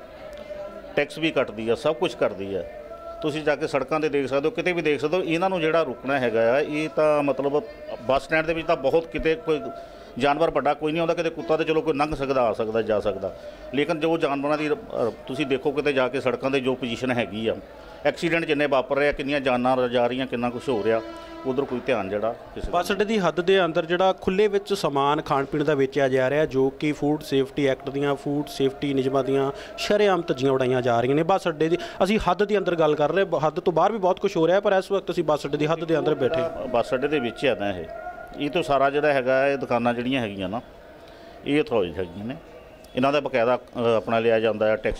ਟੈਕਸ ਵੀ ਕੱਟਦੀ ਆ, ਸਭ ਕੁਝ ਕਰਦੀ ਹੈ। ਤੁਸੀਂ ਜਾ ਕੇ ਸੜਕਾਂ 'ਤੇ ਦੇਖ ਸਕਦੇ ਹੋ, ਕਿਤੇ ਵੀ ਦੇਖ ਸਕਦੇ ਹੋ। ਇਹਨਾਂ ਨੂੰ ਜਿਹੜਾ ਰੁਕਣਾ ਹੈਗਾ ਆ ਇਹ ਤਾਂ ਮਤਲਬ ਬੱਸ ਸਟੈਂਡ ਦੇ ਵਿੱਚ ਤਾਂ ਬਹੁਤ ਕਿਤੇ ਕੋਈ ਜਾਨਵਰ ਵੱਡਾ ਕੋਈ ਨਹੀਂ ਆਉਂਦਾ, ਕਿਤੇ ਕੁੱਤਾ ਤਾਂ ਚਲੋ ਕੋਈ ਲੰਘ ਸਕਦਾ, ਆ ਸਕਦਾ, ਜਾ ਸਕਦਾ, ਲੇਕਿਨ ਜੋ ਜਾਨਵਰਾਂ ਦੀ ਤੁਸੀਂ ਦੇਖੋ ਕਿਤੇ ਜਾ ਕੇ ਸੜਕਾਂ 'ਤੇ ਜੋ ਪੋਜੀਸ਼ਨ ਹੈਗੀ ਆ, ਐਕਸੀਡੈਂਟ ਜਿੰਨੇ ਵਾਪਰ ਰਹੇ ਆ, ਕਿੰਨੀਆਂ ਜਾਨਾਂ ਜਾ ਰਹੀਆਂ, ਕਿੰਨਾ ਕੁਝ ਹੋ ਰਿਹਾ, ਉਧਰ ਕੋਈ ਧਿਆਨ ਜਿਹੜਾ ਕਿਸੇ ਬੱਸ ਅੱਡੇ ਦੀ ਹੱਦ ਦੇ ਅੰਦਰ ਜਿਹੜਾ ਖੁੱਲ੍ਹੇ ਵਿੱਚ ਸਮਾਨ ਖਾਣ ਪੀਣ ਦਾ ਵੇਚਿਆ ਜਾ ਰਿਹਾ ਜੋ ਕਿ ਫੂਡ ਸੇਫਟੀ ਐਕਟ ਦੀਆਂ, ਫੂਡ ਸੇਫਟੀ ਨਿਯਮਾਂ ਦੀਆਂ ਸ਼ਰੇਆਮ ਧੱਜੀਆਂ ਉਡਾਈਆਂ ਜਾ ਰਹੀਆਂ ਨੇ। ਬੱਸ ਅੱਡੇ ਦੀ ਅਸੀਂ ਹੱਦ ਦੇ ਅੰਦਰ ਗੱਲ ਕਰ ਰਹੇ, ਹੱਦ ਤੋਂ ਬਾਹਰ ਵੀ ਬਹੁਤ ਕੁਝ ਹੋ ਰਿਹਾ, ਪਰ ਇਸ ਵਕਤ ਅਸੀਂ ਬੱਸ ਅੱਡੇ ਦੀ ਹੱਦ ਦੇ ਅੰਦਰ ਬੈਠੇ। ਬੱਸ ਅੱਡੇ ਦੇ ਵਿੱਚ ਹੈ ਨਾ ਇਹ ਤੋਂ ਸਾਰਾ ਜਿਹੜਾ ਹੈਗਾ ਇਹ ਦੁਕਾਨਾਂ ਜਿਹੜੀਆਂ ਹੈਗੀਆਂ ਇਹ ਅਥੋਰਾਈਜ਼ ਹੈਗੀਆਂ ਨੇ, ਇਹਨਾਂ ਦਾ ਬਕਾਇਦਾ ਆਪਣਾ ਲਿਆ ਜਾਂਦਾ ਹੈ ਟੈਕਸ।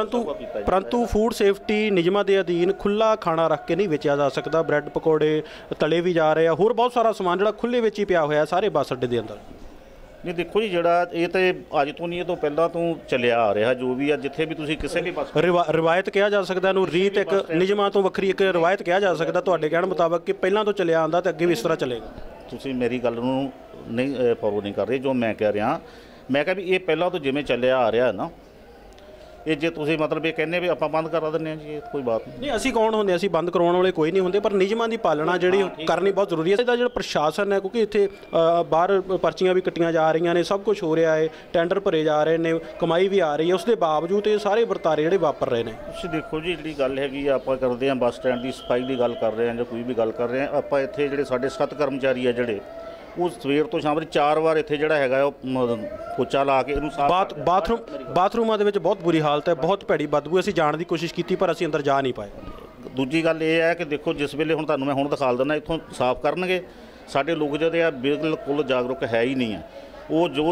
ਪਰੰਤੂ ਫੂਡ ਸੇਫਟੀ ਨਿਯਮਾਂ ਦੇ ਅਧੀਨ ਖੁੱਲ੍ਹਾ ਖਾਣਾ ਰੱਖ ਕੇ ਨਹੀਂ ਵੇਚਿਆ ਜਾ ਸਕਦਾ। ਬ੍ਰੈਡ ਪਕੌੜੇ ਤਲੇ ਵੀ ਜਾ ਰਹੇ ਆ, ਹੋਰ ਬਹੁਤ ਸਾਰਾ ਸਮਾਨ ਜਿਹੜਾ ਖੁੱਲ੍ਹੇ ਵਿੱਚ ਹੀ ਪਿਆ ਹੋਇਆ ਸਾਰੇ ਬੱਸ ਅੱਡੇ ਦੇ ਅੰਦਰ। ਨਹੀਂ ਦੇਖੋ ਜੀ ਜਿਹੜਾ ਇਹ ਤਾਂ ਅੱਜ ਤੋਂ ਨਹੀਂ, ਇਹ ਤੋਂ ਪਹਿਲਾਂ ਤੋਂ ਚੱਲਿਆ ਆ ਰਿਹਾ ਜੋ ਵੀ ਆ, ਜਿੱਥੇ ਵੀ ਤੁਸੀਂ ਕਿਸੇ ਵੀ ਬੱਸ ਰਿਵਾਇਤ ਕਿਹਾ ਜਾ ਸਕਦਾ ਇਹਨੂੰ, ਰੀਤ ਇੱਕ ਨਿਯਮਾਂ ਤੋਂ ਵੱਖਰੀ ਇੱਕ ਰਿਵਾਇਤ ਕਿਹਾ ਜਾ ਸਕਦਾ ਤੁਹਾਡੇ ਕਹਿਣ ਮੁਤਾਬਕ ਕਿ ਪਹਿਲਾਂ ਤੋਂ ਚੱਲਿਆ ਆਉਂਦਾ ਤੇ ਅੱਗੇ ਵੀ ਇਸ ਤਰ੍ਹਾਂ ਚੱਲੇਗਾ। ਤੁਸੀਂ ਮੇਰੀ ਗੱਲ ਨੂੰ ਨਹੀਂ ਫੋਲੋ ਨਹੀਂ ਕਰ ਰਹੇ ਜੋ ਮੈਂ ਕਹਿ ਰਿਹਾ। ਮੈਂ ਕਿਹਾ ਵੀ ਇਹ ਪਹਿਲਾਂ ਤੋਂ ਜਿਵੇਂ ਚੱਲਿਆ ਆ ਰਿਹਾ ਨਾ, ਇਹ ਜੇ ਤੁਸੀਂ ਮਤਲਬ ਇਹ ਕਹਿੰਦੇ ਵੀ ਆਪਾਂ ਬੰਦ ਕਰਾ ਦਿੰਦੇ ਹਾਂ ਜੀ, ਇਹ ਕੋਈ ਬਾਤ ਨਹੀਂ। ਅਸੀਂ ਕੌਣ ਹੁੰਦੇ, ਅਸੀਂ ਬੰਦ ਕਰਵਾਉਣ ਵਾਲੇ ਕੋਈ ਨਹੀਂ ਹੁੰਦੇ, ਪਰ ਨਿਯਮਾਂ ਦੀ ਪਾਲਣਾ ਜਿਹੜੀ ਕਰਨੀ ਬਹੁਤ ਜ਼ਰੂਰੀ ਹੈ। ਇਹਦਾ ਜਿਹੜਾ ਪ੍ਰਸ਼ਾਸਨ ਹੈ, ਕਿਉਂਕਿ ਇੱਥੇ ਬਾਹਰ ਪਰਚੀਆਂ ਵੀ ਕੱਟੀਆਂ ਜਾ ਰਹੀਆਂ ਨੇ, ਸਭ ਕੁਝ ਹੋ ਰਿਹਾ ਹੈ, ਟੈਂਡਰ ਭਰੇ ਜਾ ਰਹੇ ਨੇ, ਕਮਾਈ ਵੀ ਆ ਰਹੀ ਹੈ, ਉਸ ਦੇ ਬਾਵਜੂਦ ਇਹ ਸਾਰੇ ਵਰਤਾਰੇ ਜਿਹੜੇ ਵਾਪਰ ਰਹੇ ਨੇ। ਤੁਸੀਂ ਦੇਖੋ ਜੀ ਜਿਹੜੀ ਗੱਲ ਹੈਗੀ ਆ, ਆਪਾਂ ਕਰਦੇ ਹਾਂ ਬੱਸ ਸਟੈਂਡ ਦੀ ਸਫਾਈ ਦੀ ਗੱਲ ਕਰ ਰਹੇ ਹਾਂ ਜਾਂ ਕੋਈ ਵੀ ਗੱਲ ਕਰ ਰਹੇ ਹਾਂ, ਆਪਾਂ ਇੱਥੇ ਜਿਹੜੇ ਸਾਡੇ 7 ਕਰਮਚਾਰੀ ਆ ਜਿਹੜੇ ਉਹ ਸਵੇਰ ਤੋਂ ਸ਼ਾਮ ਤੱਕ 4 ਵਾਰ ਇੱਥੇ ਜਿਹੜਾ ਹੈਗਾ ਉਹ ਪੋਚਾ ਲਾ ਕੇ ਇਹਨੂੰ ਬਾਥਰੂਮਾਂ ਦੇ ਵਿੱਚ ਬਹੁਤ ਬੁਰੀ ਹਾਲਤ ਹੈ, ਬਹੁਤ ਭੈੜੀ ਬਦਬੂ। ਅਸੀਂ ਜਾਣ ਦੀ ਕੋਸ਼ਿਸ਼ ਕੀਤੀ ਪਰ ਅਸੀਂ ਅੰਦਰ ਜਾ ਨਹੀਂ ਪਾਏ। ਦੂਜੀ ਗੱਲ ਇਹ ਹੈ ਕਿ ਦੇਖੋ ਜਿਸ ਵੇਲੇ ਹੁਣ ਤੁਹਾਨੂੰ ਮੈਂ ਹੁਣ ਦਿਖਾ ਦਿੰਦਾ, ਇੱਥੋਂ ਸਾਫ਼ ਕਰਨਗੇ ਸਾਡੇ ਲੋਕ ਜਿਹੜੇ ਆ ਬਿਲਕੁਲ ਜਾਗਰੂਕ ਹੈ ਹੀ ਨਹੀਂ ਆ। ਉਹ ਜੋ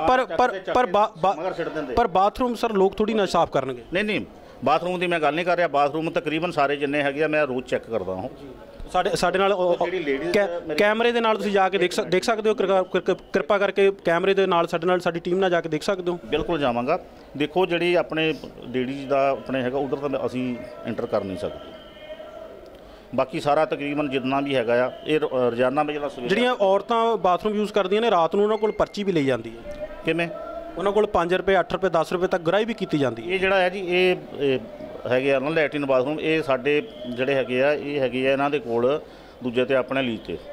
ਪਰ ਬਾਥਰੂਮ ਸਰ ਲੋਕ ਥੋੜੀ ਨਾ ਸਾਫ਼ ਕਰਨਗੇ। ਨਹੀਂ ਬਾਥਰੂਮ ਦੀ ਮੈਂ ਗੱਲ ਨਹੀਂ ਕਰ ਰਿਹਾ, ਬਾਥਰੂਮ ਤਕਰੀਬਨ ਸਾਰੇ ਜਿੰਨੇ ਹੈਗੇ ਆ ਮੈਂ ਰੋਜ਼ ਚੈੱਕ ਕਰਦਾ ਹਾਂ। ਸਾਡੇ ਨਾਲ ਕੈਮਰੇ ਦੇ ਨਾਲ ਤੁਸੀਂ ਜਾ ਕੇ ਦੇਖ ਸਕਦੇ ਹੋ, ਕਿਰਪਾ ਕਰਕੇ ਕੈਮਰੇ ਦੇ ਨਾਲ ਸਾਡੇ ਨਾਲ ਸਾਡੀ ਟੀਮ ਨਾਲ ਜਾ ਕੇ ਦੇਖ ਸਕਦੇ ਹੋ। ਬਿਲਕੁਲ ਜਾਵਾਂਗਾ। ਦੇਖੋ ਜਿਹੜੀ ਆਪਣੇ ਲੇਡੀਜ਼ ਦਾ ਆਪਣੇ ਹੈਗਾ ਉਧਰ ਤਾਂ ਅਸੀਂ ਐਂਟਰ ਕਰ ਨਹੀਂ ਸਕਦੇ, ਬਾਕੀ ਸਾਰਾ ਤਕਰੀਬਨ ਜਿੰਨਾ ਵੀ ਹੈਗਾ ਆ ਇਹ ਰੋਜ਼ਾਨਾ ਮੈਂ ਜਿਹੜੀਆਂ ਔਰਤਾਂ ਬਾਥਰੂਮ ਯੂਜ਼ ਕਰਦੀਆਂ ਨੇ ਰਾਤ ਨੂੰ ਉਹਨਾਂ ਕੋਲ ਪਰਚੀ ਵੀ ਲਈ ਜਾਂਦੀ ਹੈ। ਕਿਵੇਂ? ਉਹਨਾਂ ਕੋਲ 5 ਰੁਪਏ 8 ਰੁਪਏ 10 ਰੁਪਏ ਤੱਕ ਗਰਾਈ ਵੀ ਕੀਤੀ ਜਾਂਦੀ ਹੈ। ਇਹ ਜਿਹੜਾ ਹੈ ਜੀ ਇਹ ਹੈਗੇ ਆ ਨਾ ਲੈਟਰਿਨ ਬਾਥਰੂਮ, ਇਹ ਸਾਡੇ ਜਿਹੜੇ ਹੈਗੇ ਆ ਇਹ ਹੈਗੇ ਆ ਇਹਨਾਂ ਦੇ ਕੋਲ ਦੂਜੇ ਤੇ ਆਪਣੇ ਲੀਕ ਤੇ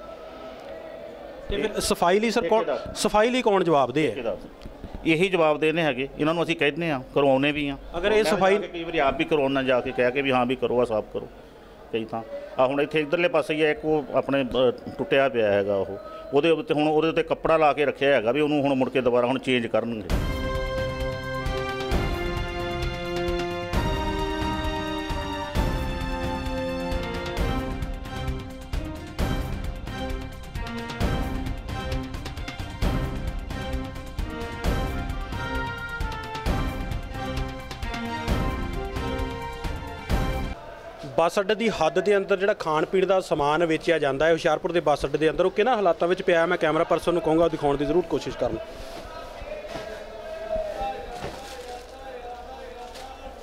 ਫਿਰ ਸਫਾਈ ਲਈ ਸਰ ਸਫਾਈ ਲਈ ਕੌਣ ਜਵਾਬਦੇਹ ਹੈ? ਇਹੀ ਜਵਾਬ ਦੇਣੇ ਹੈਗੇ, ਇਹਨਾਂ ਨੂੰ ਅਸੀਂ ਕਹਿੰਦੇ ਹਾਂ, ਕਰਵਾਉਂਦੇ ਵੀ ਹਾਂ। ਅਗਰ ਇਹ ਸਫਾਈ ਕਈ ਵਾਰੀ ਆਪ ਵੀ ਕਰਵਾਉਣਾ ਜਾ ਕੇ ਕਹਿ ਕੇ ਵੀ ਹਾਂ ਵੀ ਕਰੋ, ਆ ਸਾਫ਼ ਕਰੋ। ਕਈ ਤਾਂ ਹੁਣ ਇੱਥੇ ਇੱਧਰਲੇ ਪਾਸੇ ਹੀ ਹੈ ਇੱਕ ਉਹ ਆਪਣੇ ਟੁੱਟਿਆ ਪਿਆ ਹੈਗਾ, ਉਹਦੇ ਉੱਤੇ ਹੁਣ ਉਹਦੇ ਉੱਤੇ ਕੱਪੜਾ ਲਾ ਕੇ ਰੱਖਿਆ ਹੈਗਾ ਵੀ ਉਹਨੂੰ ਹੁਣ ਮੁੜ ਕੇ ਦੁਬਾਰਾ ਹੁਣ ਚੇਂਜ ਕਰਨਗੇ। ਬੱਸ ਅੱਡੇ ਦੀ ਹੱਦ ਦੇ ਅੰਦਰ ਜਿਹੜਾ ਖਾਣ ਪੀਣ ਦਾ ਸਮਾਨ ਵੇਚਿਆ ਜਾਂਦਾ ਹੈ ਹੁਸ਼ਿਆਰਪੁਰ ਦੇ ਬੱਸ ਅੱਡੇ ਦੇ ਅੰਦਰ, ਉਹ ਕਿਹਨਾਂ ਹਾਲਾਤਾਂ ਵਿੱਚ ਪਿਆ ਮੈਂ ਕੈਮਰਾ ਪਰਸਨ ਨੂੰ ਕਹੂੰਗਾ ਦਿਖਾਉਣ ਦੀ ਜ਼ਰੂਰ ਕੋਸ਼ਿਸ਼ ਕਰਨ।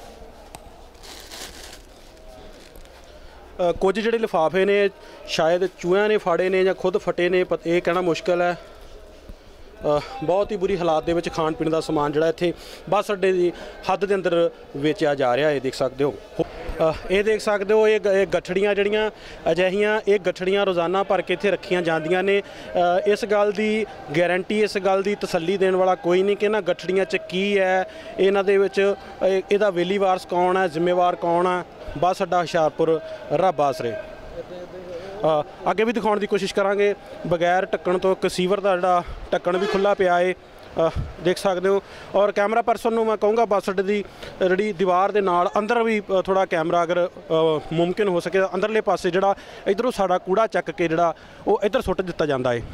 ਕੁਝ ਜਿਹੜੇ ਲਿਫਾਫੇ ਨੇ ਸ਼ਾਇਦ ਚੂਹਿਆਂ ਨੇ ਫਾੜੇ ਨੇ ਜਾਂ ਖੁਦ ਫਟੇ ਨੇ, ਇਹ ਕਹਿਣਾ ਮੁਸ਼ਕਲ ਹੈ। ਬਹੁਤ ਹੀ ਬੁਰੀ ਹਾਲਾਤ ਦੇ ਵਿੱਚ ਖਾਣ ਪੀਣ ਦਾ ਸਮਾਨ ਜਿਹੜਾ ਇੱਥੇ ਬੱਸ ਅੱਡੇ ਦੀ ਹੱਦ ਦੇ ਅੰਦਰ ਵੇਚਿਆ ਜਾ ਰਿਹਾ ਹੈ। ਦੇਖ ਸਕਦੇ ਹੋ, ਇਹ ਦੇਖ ਸਕਦੇ ਹੋ, ਇਹ ਗੱਠੜੀਆਂ ਜਿਹੜੀਆਂ ਅਜਿਹੀਆਂ, ਇਹ ਗੱਠੜੀਆਂ ਰੋਜ਼ਾਨਾ ਭਰ ਕੇ ਇੱਥੇ ਰੱਖੀਆਂ ਜਾਂਦੀਆਂ ਨੇ। ਇਸ ਗੱਲ ਦੀ ਗਾਰੰਟੀ, ਇਸ ਗੱਲ ਦੀ ਤਸੱਲੀ ਦੇਣ ਵਾਲਾ ਕੋਈ ਨਹੀਂ ਕਿ ਇਹਨਾਂ ਗੱਠੜੀਆਂ 'ਚ ਕੀ ਹੈ, ਇਹਨਾਂ ਦੇ ਵਿੱਚ ਇਹਦਾ ਵੇਲੀ ਵਾਰਸ ਕੌਣ ਹੈ, ਜ਼ਿੰਮੇਵਾਰ ਕੌਣ ਹੈ। ਬੱਸ ਅੱਡਾ ਹੁਸ਼ਿਆਰਪੁਰ ਰੱਬ ਆਸਰੇ। ਅੱਗੇ ਵੀ ਦਿਖਾਉਣ ਦੀ ਕੋਸ਼ਿਸ਼ ਕਰਾਂਗੇ। ਬਗੈਰ ਢੱਕਣ ਤੋਂ ਇੱਕ ਸੀਵਰ ਦਾ ਜਿਹੜਾ ਢੱਕਣ ਵੀ ਖੁੱਲ੍ਹਾ ਪਿਆ ਹੈ, ਦੇਖ ਸਕਦੇ ਹੋ। ਔਰ ਕੈਮਰਾ ਪਰਸਨ ਨੂੰ ਮੈਂ ਕਹੂੰਗਾ ਬੱਸ ਅੱਡੇ ਦੀ ਜਿਹੜੀ ਦੀਵਾਰ ਦੇ ਨਾਲ ਅੰਦਰ ਵੀ ਥੋੜ੍ਹਾ ਕੈਮਰਾ ਅਗਰ ਮੁਮਕਿਨ ਹੋ ਸਕੇ ਅੰਦਰਲੇ ਪਾਸੇ ਜਿਹੜਾ ਇੱਧਰੋਂ ਸਾਡਾ ਕੂੜਾ ਚੱਕ ਕੇ ਜਿਹੜਾ ਉਹ ਇੱਧਰ ਸੁੱਟ ਦਿੱਤਾ ਜਾਂਦਾ ਹੈ।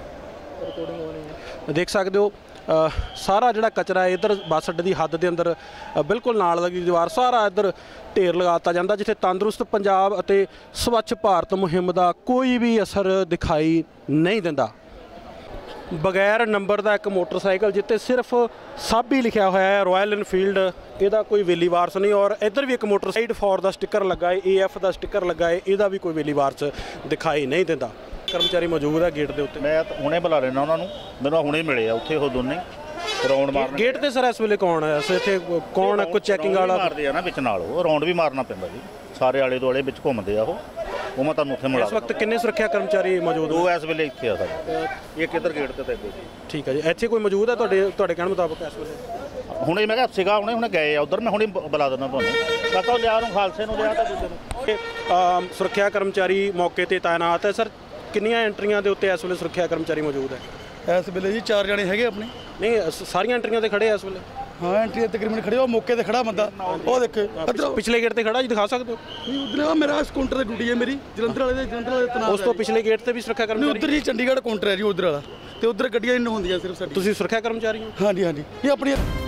ਦੇਖ ਸਕਦੇ ਹੋ ਸਾਰਾ ਜਿਹੜਾ ਕਚਰਾ ਹੈ ਇੱਧਰ ਬੱਸ ਅੱਡੇ ਦੀ ਹੱਦ ਦੇ ਅੰਦਰ ਬਿਲਕੁਲ ਨਾਲ ਲੱਗੀ ਦੀਵਾਰ ਸਾਰਾ ਇੱਧਰ ਢੇਰ ਲਗਾ ਦਿੱਤਾ ਜਾਂਦਾ, ਜਿੱਥੇ ਤੰਦਰੁਸਤ ਪੰਜਾਬ ਅਤੇ ਸਵੱਛ ਭਾਰਤ ਮੁਹਿੰਮ ਦਾ ਕੋਈ ਵੀ ਅਸਰ ਦਿਖਾਈ ਨਹੀਂ ਦਿੰਦਾ। ਬਗੈਰ ਨੰਬਰ ਦਾ ਇੱਕ ਮੋਟਰਸਾਈਕਲ ਜਿੱਤੇ ਸਿਰਫ ਸਾਬੀ ਲਿਖਿਆ ਹੋਇਆ ਹੈ, ਰਾਇਲ ਇਨਫੀਲਡ, ਇਹਦਾ ਕੋਈ ਵੇਲੀ ਵਾਰਸ ਨਹੀਂ। ਔਰ ਇੱਧਰ ਵੀ ਇੱਕ ਮੋਟਰਸਾਈਕਲ ਫੋਰ ਦਾ ਸਟicker ਲੱਗਾ ਹੈ, AF ਦਾ ਸਟicker ਲੱਗਾ ਹੈ, ਇਹਦਾ ਵੀ ਕੋਈ ਵੇਲੀ ਵਾਰਸ ਦਿਖਾਈ ਨਹੀਂ ਦਿੰਦਾ। ਕਰਮਚਾਰੀ ਮੌਜੂਦ ਹੈ ਗੇਟ ਦੇ ਉੱਤੇ। ਮੈਂ ਹੁਣੇ ਬੁਲਾ ਲੈਣਾ ਉਹਨਾਂ ਨੂੰ, ਮੈਨੂੰ ਹੁਣੇ ਮਿਲੇ ਆ ਉੱਥੇ ਉਹ ਦੋਨੇ ਰਾਉਂਡ ਮਾਰਨ। ਗੇਟ ਤੇ ਸਰ ਇਸ ਵੇਲੇ ਕੌਣ ਹੈ? ਇੱਥੇ ਕੌਣ ਹੈ? ਕੋਈ ਚੈਕਿੰਗ ਵਾਲਾ ਮਾਰਦੇ ਆ ਨਾ ਵਿੱਚ ਨਾਲ, ਉਹ ਰਾਉਂਡ ਵੀ ਮਾਰਨਾ ਪੈਂਦਾ ਜੀ, ਸਾਰੇ ਆਲੇ ਦੁਆਲੇ ਵਿੱਚ ਘੁੰਮਦੇ ਆ ਉਹ ਮੈਂ ਤੁਹਾਨੂੰ ਉੱਥੇ ਮਿਲਾ। ਇਸ ਵਕਤ ਕਿੰਨੇ ਸੁਰੱਖਿਆ ਕਰਮਚਾਰੀ ਮੌਜੂਦ? ਉਹ ਇਸ ਵੇਲੇ ਇੱਥੇ ਆ ਸਾਡੇ, ਇੱਕ ਇੱਧਰ ਗੇਟ ਤੇ ਅੱਗੇ। ਠੀਕ ਹੈ ਜੀ, ਇੱਥੇ ਕੋਈ ਮੌਜੂਦ ਹੈ ਤੁਹਾਡੇ ਕਹਿਣ ਮੁਤਾਬਕ ਇਸ ਵੇਲੇ? ਹੁਣੇ ਮੈਂ ਕਿਹਾ ਸੀਗਾ, ਹੁਣੇ ਗਏ ਆ ਉੱਧਰ, ਮੈਂ ਹੁਣੇ ਬੁਲਾ ਦਿੰਦਾ ਤੁਹਾਨੂੰ। ਕਾਕਾ ਲਿਆ ਨੂੰ, ਖਾਲਸੇ ਨੂੰ ਲਿਆ ਤਾਂ ਦੂਜੇ ਨੂੰ। ਸੁਰੱਖਿਆ ਕਰਮਚਾਰੀ ਮੌਕੇ ਤੇ ਤਾਇਨਾਤ ਹੈ। ਸਰ ਕਿੰਨੀਆਂ ਐਂਟਰੀਆਂ ਦੇ ਉੱਤੇ ਇਸ ਵੇਲੇ ਸੁਰੱਖਿਆ ਕਰਮਚਾਰੀ ਮੌਜੂਦ ਹੈ? ਇਸ ਵੇਲੇ ਜੀ 4 ਜਣੇ ਹੈਗੇ ਆਪਣੇ। ਨਹੀਂ, ਸਾਰੀਆਂ ਐਂਟਰੀਆਂ ਤੇ ਖੜੇ ਆ ਇਸ ਵੇਲੇ? ਹਾਂ, ਐਂਟਰੀ ਤਕਰੀਬਨ ਖੜੇ, ਉਹ ਮੌਕੇ ਤੇ ਖੜਾ ਬੰਦਾ, ਉਹ ਦੇਖੋ ਇੱਧਰ ਪਿਛਲੇ ਗੇਟ ਤੇ ਖੜਾ ਜੀ, ਦਿਖਾ ਸਕਦੇ ਹੋ? ਨਹੀਂ, ਉਧਰ ਮੇਰਾ ਕਾਊਂਟਰ ਤੇ ਡਿਊਟੀ ਹੈ ਮੇਰੀ, ਜਲੰਧਰ ਵਾਲੇ ਦੇ ਤਨਾਤ। ਉਸ ਤੋਂ ਪਿਛਲੇ ਗੇਟ ਤੇ ਵੀ ਸੁਰੱਖਿਆ ਕਰਮਚਾਰੀ? ਉਧਰ ਜੀ ਚੰਡੀਗੜ੍ਹ ਕਾਊਂਟਰ ਹੈ ਜੀ ਉਧਰ ਵਾਲਾ, ਤੇ ਉਧਰ ਗੱਡੀਆਂ ਇੰਨ ਹੁੰਦੀਆਂ ਸਿਰਫ ਸਾਡੀ। ਤੁਸੀਂ ਸੁਰੱਖਿਆ ਕਰਮਚਾਰੀ ਹੋ? ਹਾਂਜੀ ਹਾਂਜੀ, ਇਹ ਆਪਣੀ